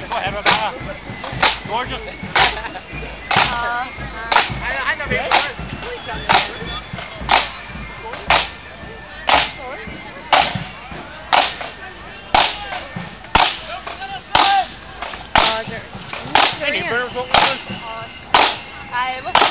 Go ahead, Rebecca. Gorgeous. I know me. Ay,